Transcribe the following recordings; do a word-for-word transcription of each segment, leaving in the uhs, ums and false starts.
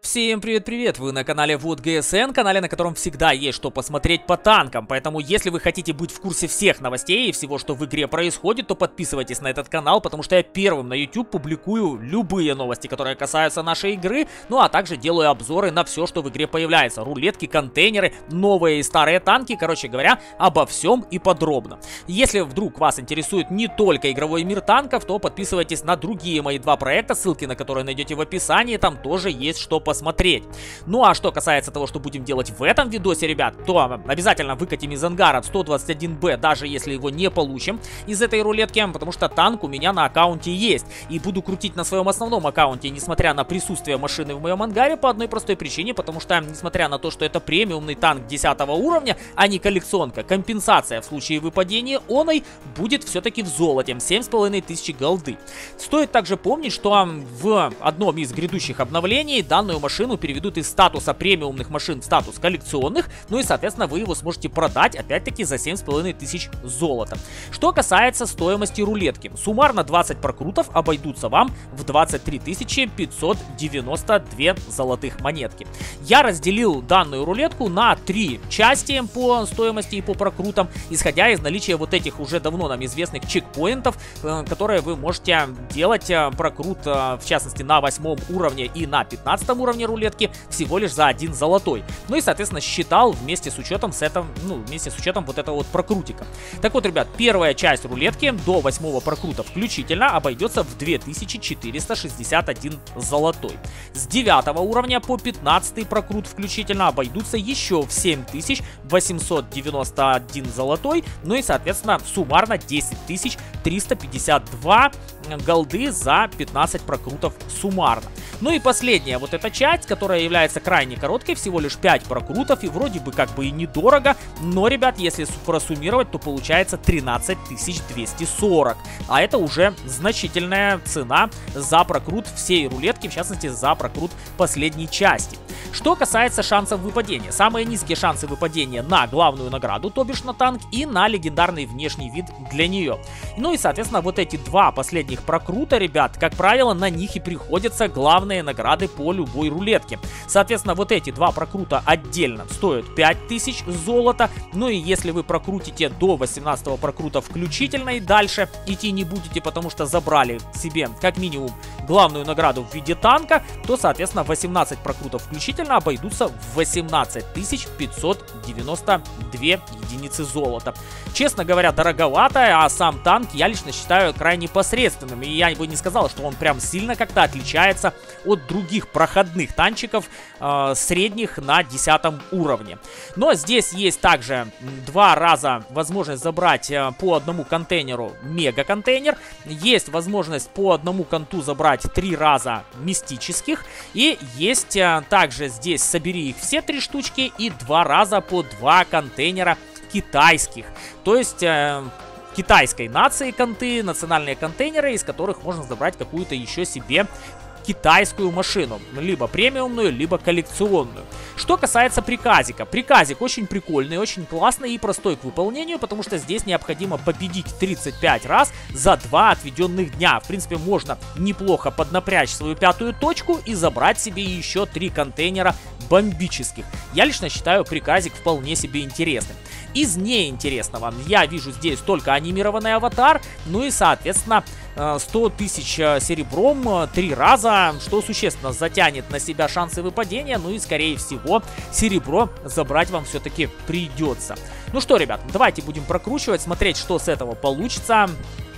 Всем привет-привет! Вы на канале Вот ГСН, канале, на котором всегда есть что посмотреть по танкам. Поэтому, если вы хотите быть в курсе всех новостей и всего, что в игре происходит, то подписывайтесь на этот канал, потому что я первым на YouTube публикую любые новости, которые касаются нашей игры, ну а также делаю обзоры на все, что в игре появляется. Рулетки, контейнеры, новые и старые танки, короче говоря, обо всем и подробно. Если вдруг вас интересует не только игровой мир танков, то подписывайтесь на другие мои два проекта, ссылки на которые найдете в описании, там тоже есть что посмотреть. Смотреть. Ну а что касается того, что будем делать в этом видосе, ребят, то обязательно выкатим из ангара сто двадцать один бэ, даже если его не получим из этой рулетки, потому что танк у меня на аккаунте есть. И буду крутить на своем основном аккаунте, несмотря на присутствие машины в моем ангаре, по одной простой причине, потому что, несмотря на то, что это премиумный танк десятого уровня, а не коллекционка, компенсация в случае выпадения оной будет все-таки в золоте, семь с половиной тысяч голды. Стоит также помнить, что в одном из грядущих обновлений данную машину машину переведут из статуса премиумных машин в статус коллекционных, ну и, соответственно, вы его сможете продать, опять-таки, за семь с половиной тысяч золота. Что касается стоимости рулетки, суммарно двадцать прокрутов обойдутся вам в двадцать три тысячи пятьсот девяносто две золотых монетки. Я разделил данную рулетку на три части по стоимости и по прокрутам, исходя из наличия вот этих уже давно нам известных чекпоинтов, которые вы можете делать прокрут, в частности, на восьмом уровне и на пятнадцатом уровне рулетки всего лишь за один золотой. Ну и, соответственно, считал вместе с учетом с этим, ну, вместе с учетом вот этого вот прокрутика. Так вот, ребят, первая часть рулетки до восьмого прокрута включительно обойдется в две тысячи четыреста шестьдесят один золотой. С девятого уровня по пятнадцатый прокрут включительно обойдутся еще в семь тысяч восемьсот девяносто один золотой. Ну и, соответственно, суммарно десять тысяч триста пятьдесят два голды за пятнадцать прокрутов суммарно. Ну и последняя вот эта часть, которая является крайне короткой, всего лишь пять прокрутов, и вроде бы как бы и недорого, но, ребят, если просуммировать, то получается тринадцать тысяч двести сорок, а это уже значительная цена за прокрут всей рулетки, в частности за прокрут последней части. Что касается шансов выпадения, самые низкие шансы выпадения на главную награду, то бишь на танк, и на легендарный внешний вид для нее. Ну и, соответственно, вот эти два последних прокрута, ребят, как правило, на них и приходятся главные награды по любой рулетке. Соответственно, вот эти два прокрута отдельно стоят пять тысяч золота. Ну и если вы прокрутите до восемнадцатого прокрута включительно и дальше идти не будете, потому что забрали себе как минимум главную награду в виде танка, то, соответственно, восемнадцать прокрутов включительно обойдутся в восемнадцать тысяч пятьсот девяносто две единицы золота. Честно говоря, дороговато, а сам танк я лично считаю крайне посредственным. И я бы не сказал, что он прям сильно как-то отличается от других проходных танчиков э, средних на десятом уровне. Но здесь есть также два раза возможность забрать э, по одному контейнеру мега-контейнер. Есть возможность по одному конту забрать три раза мистических. И есть э, также здесь собери их все три штучки и два раза по два контейнера китайских. То есть... Э, китайской нации конты, национальные контейнеры, из которых можно забрать какую-то еще себе китайскую машину, либо премиумную, либо коллекционную. Что касается приказика. Приказик очень прикольный, очень классный и простой к выполнению, потому что здесь необходимо победить тридцать пять раз за два отведенных дня. В принципе, можно неплохо поднапрячь свою пятую точку и забрать себе еще три контейнера бомбических. Я лично считаю приказик вполне себе интересным. Из неинтересного я вижу здесь только анимированный аватар, ну и, соответственно, сто тысяч серебром три раза, что существенно затянет на себя шансы выпадения, ну и, скорее всего, серебро забрать вам все-таки придется. Ну что, ребят, давайте будем прокручивать, смотреть, что с этого получится.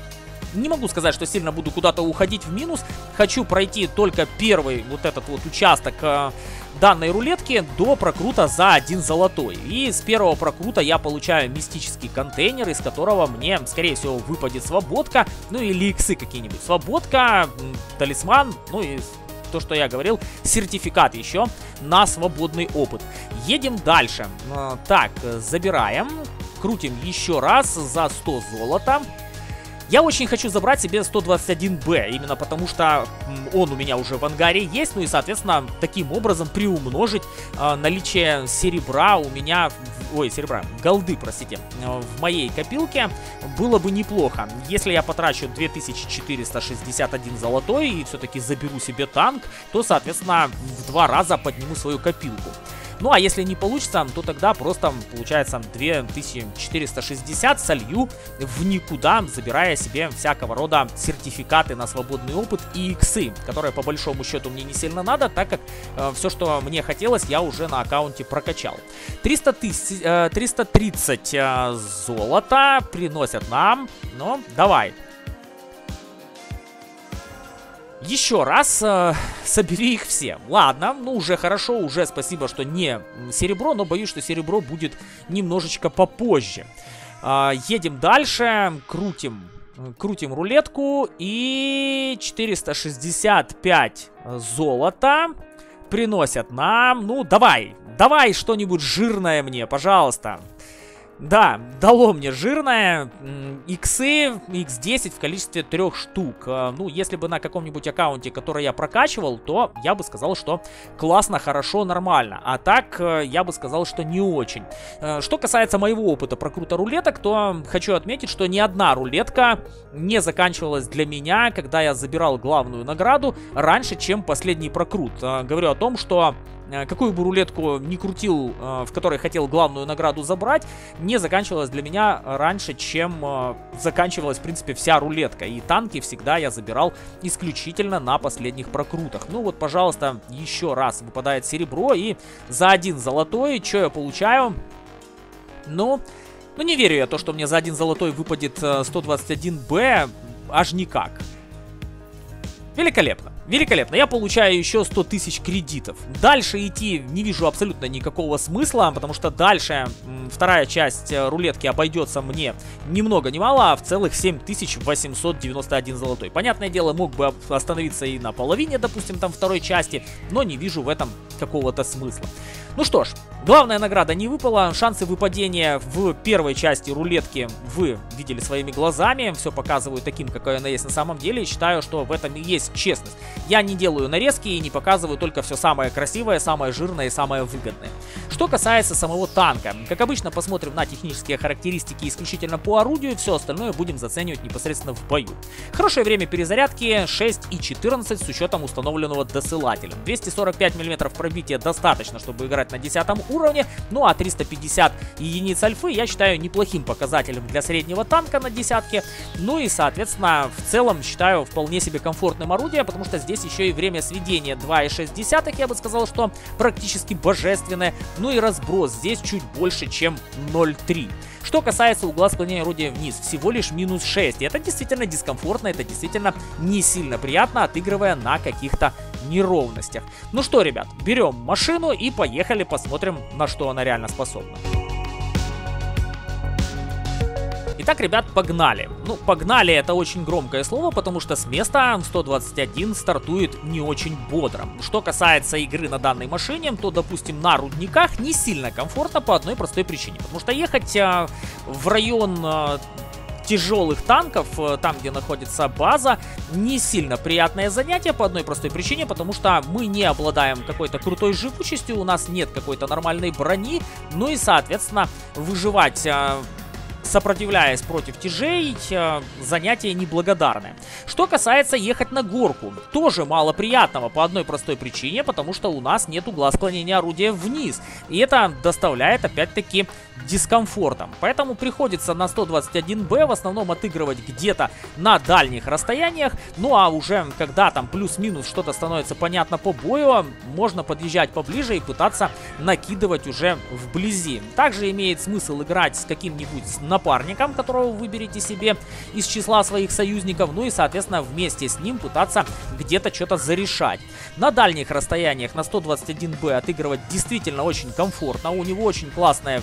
Не могу сказать, что сильно буду куда-то уходить в минус. Хочу пройти только первый вот этот вот участок э, данной рулетки до прокрута за один золотой. И с первого прокрута я получаю мистический контейнер, из которого мне, скорее всего, выпадет свободка, ну или иксы какие-нибудь. Свободка, талисман, ну и... то, что я говорил, сертификат еще на свободный опыт. Едем дальше. Так, забираем. Крутим еще раз за сто золота. Я очень хочу забрать себе сто двадцать один бэ, именно потому что он у меня уже в ангаре есть, ну и, соответственно, таким образом приумножить э, наличие серебра у меня, ой, серебра, голды, простите, в моей копилке было бы неплохо. Если я потрачу две тысячи четыреста шестьдесят один золотой и все-таки заберу себе танк, то, соответственно, в два раза подниму свою копилку. Ну, а если не получится, то тогда просто, получается, две тысячи четыреста шестьдесят солью в никуда, забирая себе всякого рода сертификаты на свободный опыт и иксы, которые, по большому счету, мне не сильно надо, так как э, все, что мне хотелось, я уже на аккаунте прокачал. триста тысяч, э, триста тридцать э, золота приносят нам, ну, давай. Еще раз э, собери их все. Ладно, ну уже хорошо, уже спасибо, что не серебро, но боюсь, что серебро будет немножечко попозже. Э, едем дальше, крутим, крутим рулетку и четыреста шестьдесят пять золота приносят нам. Ну давай, давай что-нибудь жирное мне, пожалуйста. Да, дало мне жирное, иксы, икс десять в количестве трех штук. Ну, если бы на каком-нибудь аккаунте, который я прокачивал, то я бы сказал, что классно, хорошо, нормально. А так, я бы сказал, что не очень. Что касается моего опыта прокрута рулеток, то хочу отметить, что ни одна рулетка не заканчивалась для меня, когда я забирал главную награду, раньше, чем последний прокрут. Говорю о том, что какую бы рулетку ни крутил, в которой хотел главную награду забрать, не заканчивалась для меня раньше, чем заканчивалась, в принципе, вся рулетка. И танки всегда я забирал исключительно на последних прокрутах. Ну вот, пожалуйста, еще раз выпадает серебро, и за один золотой, что я получаю? Ну, ну не верю я то, что мне за один золотой выпадет сто двадцать один бэ, аж никак. Великолепно. Великолепно. Я получаю еще сто тысяч кредитов. Дальше идти не вижу абсолютно никакого смысла, потому что дальше м, вторая часть рулетки обойдется мне ни много ни мало, а в целых семь тысяч восемьсот девяносто один золотой. Понятное дело, мог бы остановиться и на половине, допустим, там второй части, но не вижу в этом какого-то смысла. Ну что ж, главная награда не выпала. Шансы выпадения в первой части рулетки вы видели своими глазами. Все показываю таким, какой она есть на самом деле. И считаю, что в этом и есть честность. Я не делаю нарезки и не показываю только все самое красивое, самое жирное и самое выгодное. Что касается самого танка, как обычно, посмотрим на технические характеристики исключительно по орудию. Все остальное будем заценивать непосредственно в бою. Хорошее время перезарядки шесть и четырнадцать с учетом установленного досылателя. двести сорок пять миллиметров пробития достаточно, чтобы играть на десятом уровне. Ну а триста пятьдесят единиц альфы я считаю неплохим показателем для среднего танка на десятке. Ну и, соответственно, в целом считаю вполне себе комфортным орудием, потому что здесь еще и время сведения два и шесть десятых, я бы сказал, что практически божественное. Ну и разброс здесь чуть больше, чем ноль целых три. Что касается угла склонения орудия вниз, всего лишь минус шесть. И это действительно дискомфортно, это действительно не сильно приятно, отыгрывая на каких-то неровностях. Ну что, ребят, берем машину и поехали посмотрим, на что она реально способна. Итак, ребят, погнали. Ну, погнали — это очень громкое слово, потому что с места сто двадцать один стартует не очень бодро. Что касается игры на данной машине, то, допустим, на рудниках не сильно комфортно по одной простой причине. Потому что ехать э, в район э, тяжелых танков, э, там, где находится база, не сильно приятное занятие по одной простой причине, потому что мы не обладаем какой-то крутой живучестью, у нас нет какой-то нормальной брони, ну и, соответственно, выживать... Э, сопротивляясь против тяжей, занятие неблагодарное. Что касается ехать на горку, тоже мало приятного по одной простой причине, потому что у нас нет угла склонения орудия вниз. И это доставляет опять-таки дискомфортом. Поэтому приходится на сто двадцать один бэ в основном отыгрывать где-то на дальних расстояниях. Ну а уже когда там плюс-минус что-то становится понятно по бою, можно подъезжать поближе и пытаться накидывать уже вблизи. Также имеет смысл играть с каким-нибудь напарником, которого вы выберете себе из числа своих союзников, ну и, соответственно, вместе с ним пытаться где-то что-то зарешать. На дальних расстояниях на сто двадцать один бэ отыгрывать действительно очень комфортно, у него очень классное время сведения.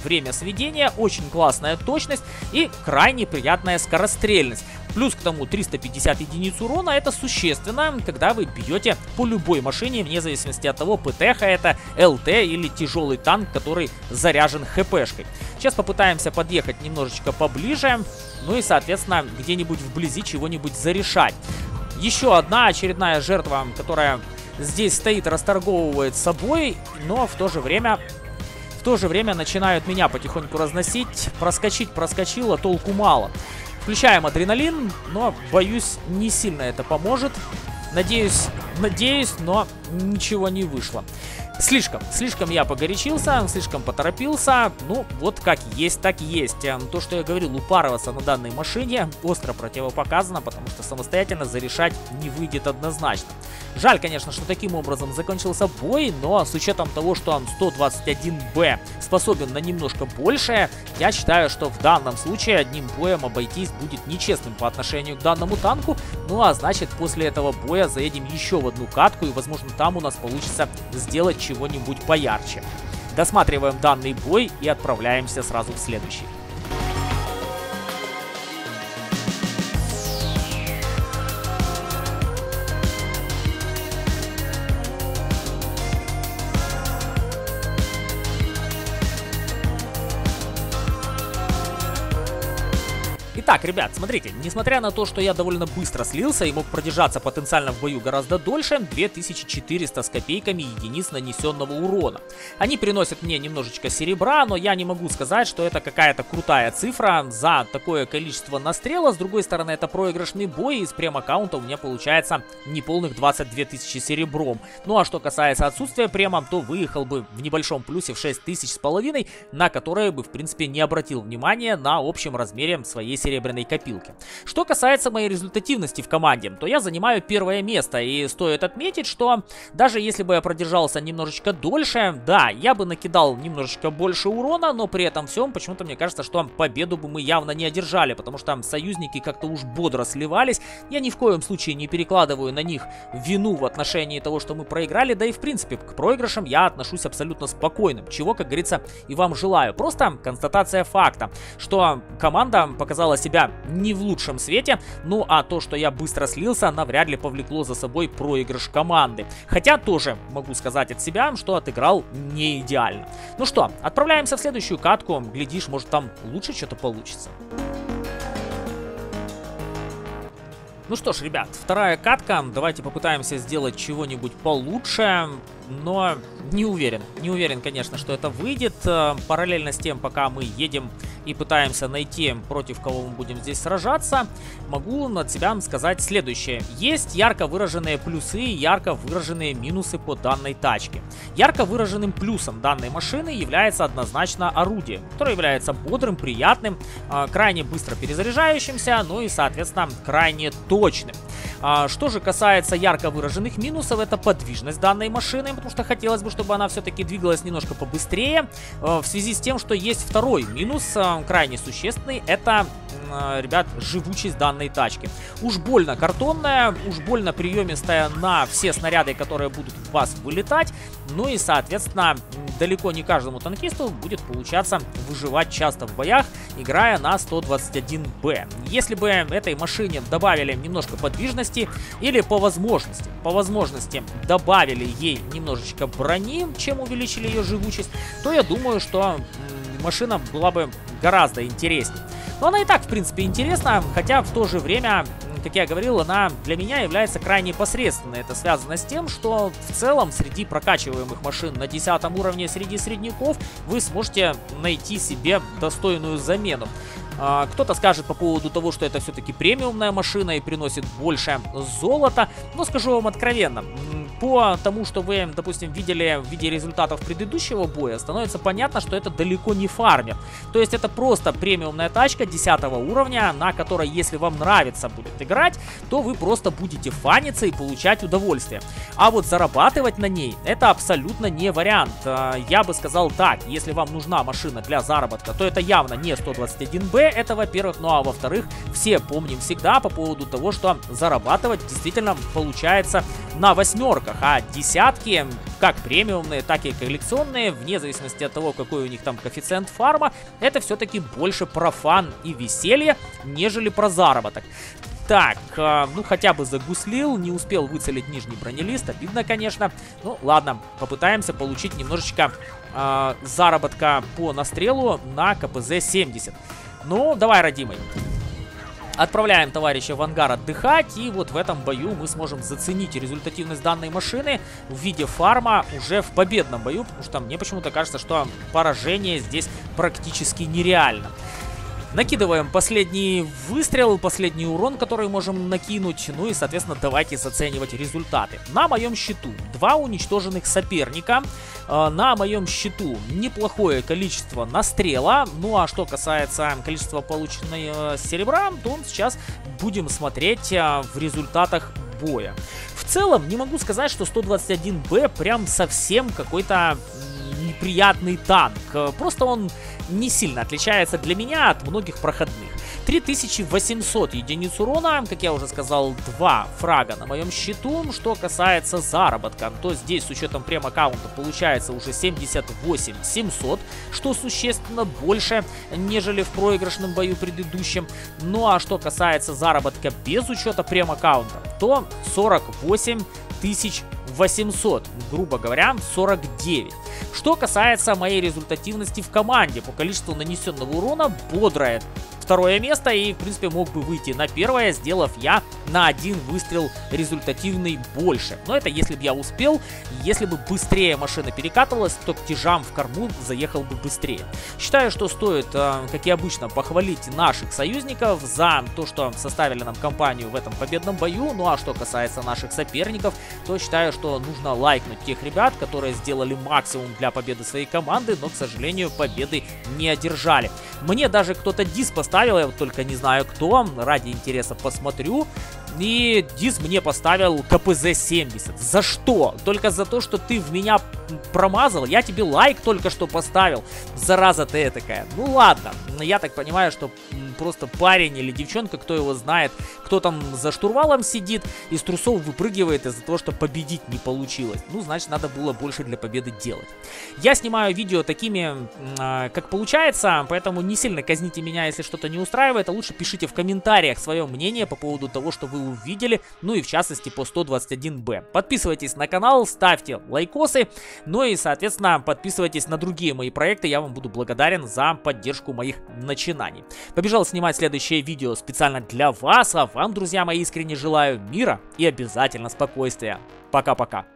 сведения, очень классная точность и крайне приятная скорострельность. Плюс к тому триста пятьдесят единиц урона — это существенно, когда вы бьете по любой машине, вне зависимости от того, ПТХ это, ЛТ или тяжелый танк, который заряжен ХПшкой. Сейчас попытаемся подъехать немножечко поближе, ну и, соответственно, где-нибудь вблизи чего-нибудь зарешать. Еще одна очередная жертва, которая здесь стоит, расторговывает собой, но в то же время... В то же время начинают меня потихоньку разносить. Проскочить проскочило, толку мало. Включаем адреналин, но, боюсь, не сильно это поможет. Надеюсь, надеюсь, но ничего не вышло. Слишком, слишком я погорячился, слишком поторопился. Ну, вот как есть, так есть. То, что я говорил, упарываться на данной машине остро противопоказано, потому что самостоятельно зарешать не выйдет однозначно. Жаль, конечно, что таким образом закончился бой, но с учетом того, что он сто двадцать один бэ способен на немножко большее, я считаю, что в данном случае одним боем обойтись будет нечестным по отношению к данному танку. Ну а значит, после этого боя заедем еще в одну катку, и возможно там у нас получится сделать чего-нибудь поярче. Досматриваем данный бой и отправляемся сразу в следующий. Итак, ребят, смотрите, несмотря на то, что я довольно быстро слился и мог продержаться потенциально в бою гораздо дольше, две тысячи четыреста с копейками единиц нанесенного урона. Они приносят мне немножечко серебра, но я не могу сказать, что это какая-то крутая цифра за такое количество настрела. С другой стороны, это проигрышный бой, и с прем-аккаунта у меня получается неполных двадцать две тысячи серебром. Ну а что касается отсутствия према, то выехал бы в небольшом плюсе в шесть тысяч с половиной, на которые бы, в принципе, не обратил внимания на общем размере своей серебряной копилки. Что касается моей результативности в команде, то я занимаю первое место, и стоит отметить, что даже если бы я продержался немножечко дольше, да, я бы накидал немножечко больше урона, но при этом всем почему-то мне кажется, что победу бы мы явно не одержали, потому что союзники как-то уж бодро сливались. Я ни в коем случае не перекладываю на них вину в отношении того, что мы проиграли, да и в принципе к проигрышам я отношусь абсолютно спокойным, чего, как говорится, и вам желаю. Просто констатация факта, что команда показала себя не в лучшем свете, ну а то, что я быстро слился, навряд ли повлекло за собой проигрыш команды. Хотя тоже могу сказать от себя, что отыграл не идеально. Ну что, отправляемся в следующую катку, глядишь, может там лучше что-то получится. Ну что ж, ребят, вторая катка, давайте попытаемся сделать чего-нибудь получше, но не уверен, не уверен, конечно, что это выйдет. Параллельно с тем, пока мы едем и пытаемся найти, против кого мы будем здесь сражаться, могу от себя сказать следующее. Есть ярко выраженные плюсы и ярко выраженные минусы по данной тачке. Ярко выраженным плюсом данной машины является однозначно орудие, которое является бодрым, приятным, крайне быстро перезаряжающимся, ну и, соответственно, крайне точным. Что же касается ярко выраженных минусов, это подвижность данной машины, потому что хотелось бы, чтобы она все-таки двигалась немножко побыстрее, в связи с тем, что есть второй минус, крайне существенный, это, ребят, живучесть данной тачки. Уж больно картонная, уж больно приемистая на все снаряды, которые будут в вас вылетать, ну и, соответственно, далеко не каждому танкисту будет получаться выживать часто в боях, играя на сто двадцать один бэ. Если бы этой машине добавили немножко подвижности или по возможности, по возможности добавили ей немножечко брони, чем увеличили ее живучесть, то я думаю, что машина была бы гораздо интереснее. Но она и так, в принципе, интересна, хотя в то же время, как я говорил, она для меня является крайне посредственной. Это связано с тем, что в целом среди прокачиваемых машин на десятом уровне среди средняков вы сможете найти себе достойную замену. Кто-то скажет по поводу того, что это все-таки премиумная машина и приносит больше золота, но скажу вам откровенно, по тому, что вы, допустим, видели в виде результатов предыдущего боя, становится понятно, что это далеко не фармер. То есть это просто премиумная тачка десятого уровня, на которой, если вам нравится будет играть, то вы просто будете фаниться и получать удовольствие. А вот зарабатывать на ней это абсолютно не вариант. Я бы сказал так, если вам нужна машина для заработка, то это явно не сто двадцать один бэ, это во-первых, ну а во-вторых, все помним всегда по поводу того, что зарабатывать действительно получается на восьмерках. соточках, а десятки, как премиумные, так и коллекционные, вне зависимости от того, какой у них там коэффициент фарма, это все-таки больше про фан и веселье, нежели про заработок. Так, э, ну хотя бы загуслил, не успел выцелить нижний бронелист, обидно, конечно. Ну ладно, попытаемся получить немножечко э, заработка по настрелу на ка пэ зэ семьдесят. Ну, давай, родимый. Отправляем товарища в ангар отдыхать, и вот в этом бою мы сможем заценить результативность данной машины в виде фарма уже в победном бою, потому что мне почему-то кажется, что поражение здесь практически нереально. Накидываем последний выстрел, последний урон, который можем накинуть. Ну и, соответственно, давайте заценивать результаты. На моем счету два уничтоженных соперника. Э, на моем счету неплохое количество настрела. Ну а что касается количества полученного э, серебра, то сейчас будем смотреть э, в результатах боя. В целом, не могу сказать, что сто двадцать один бэ прям совсем какой-то неприятный танк. Просто он не сильно отличается для меня от многих проходных. три тысячи восемьсот единиц урона, как я уже сказал, два фрага на моем счету. Что касается заработка, то здесь с учетом прем-аккаунта получается уже семьдесят восемь тысяч семьсот, что существенно больше, нежели в проигрышном бою предыдущем. Ну а что касается заработка без учета прем-аккаунта, то сорок восемь тысяч восемьсот, грубо говоря, сорок девять. Что касается моей результативности в команде, по количеству нанесенного урона бодрое второе место, и в принципе мог бы выйти на первое, сделав я на один выстрел результативный больше. Но это если бы я успел, если бы быстрее машина перекатывалась, то к тяжам в корму заехал бы быстрее. Считаю, что стоит, как и обычно, похвалить наших союзников за то, что составили нам компанию в этом победном бою. Ну а что касается наших соперников, то считаю, что нужно лайкнуть тех ребят, которые сделали максимум для победы своей команды, но, к сожалению, победы не одержали. Мне даже кто-то дис поставил, я вот только не знаю кто, ради интереса посмотрю. И дис мне поставил ка пэ зэ семьдесят. За что? Только за то, что ты в меня промазал? Я тебе лайк только что поставил. Зараза ты этакая. Ну ладно, я так понимаю, что просто парень или девчонка, кто его знает, кто там за штурвалом сидит, из трусов выпрыгивает из-за того, что победить не получилось. Ну, значит, надо было больше для победы делать. Я снимаю видео такими, э, как получается, поэтому не сильно казните меня, если что-то не устраивает, а лучше пишите в комментариях свое мнение по поводу того, что вы увидели, ну и в частности по сто двадцать один бэ. Подписывайтесь на канал, ставьте лайкосы, ну и, соответственно, подписывайтесь на другие мои проекты, я вам буду благодарен за поддержку моих начинаний. Побежал снимать следующее видео специально для вас, а вам, друзья мои, искренне желаю мира и обязательно спокойствия. Пока-пока.